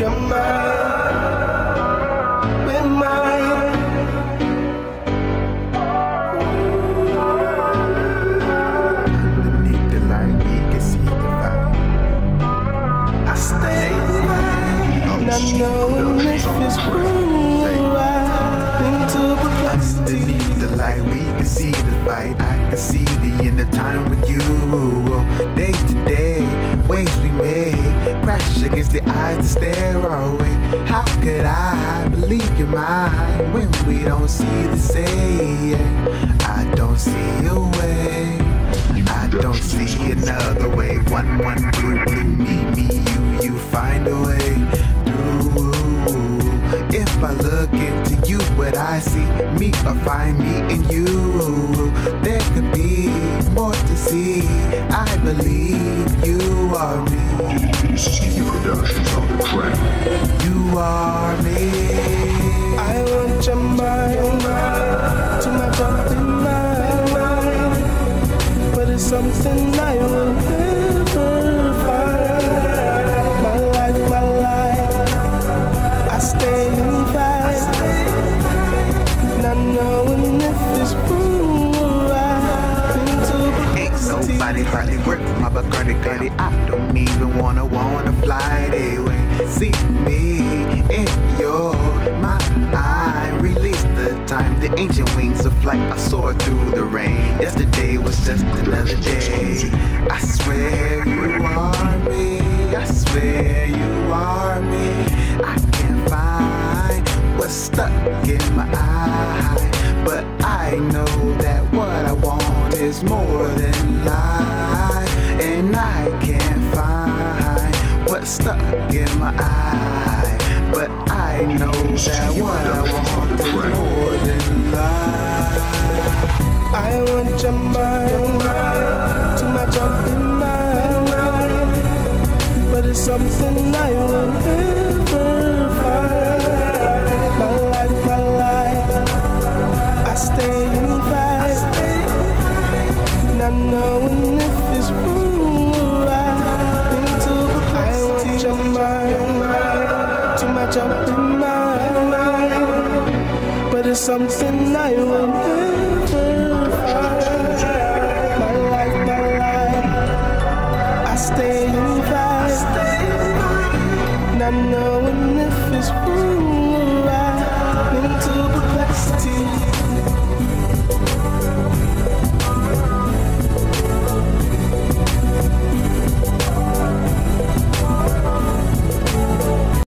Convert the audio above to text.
you're mine, we're mine. Underneath the light, we can see the fire. I stay and I know if it's true, into perplexity. Underneath the light, we can see the fight. I can see the end of time with you. Day to day, ways we made crash against the eyes that stare our way. How could I believe you're mine when we don't see the same? I don't see a way. I don't see another way. One, blue, me, you find a way through. If I look into you, what I see, me or find me in you. There could be more to see. I believe you are me. DCU Productions on the track. You are me. I want your mind to my jumping mind, but it's something I will never find. My life, I stay in fast, not knowing if it's true. Ain't nobody hardly work for my Bacardi. I don't even wanna fly away. See me in your mind. Release the time, the ancient wings of flight. I soar through the rain. Yesterday was just another day. I swear you are me. I swear you are me. I can't find what's stuck in my eye, but I know that what I want is more than life, and I can't find what's stuck in my eye, but I know that what I want is more than life. I want your mind to my jumping mind, but it's something I will never find. My life, I stay in fast, not knowing if it's true. I want your mind to my jumping mind, but it's something I will never find. My life, I stay in fast, not knowing if it's true.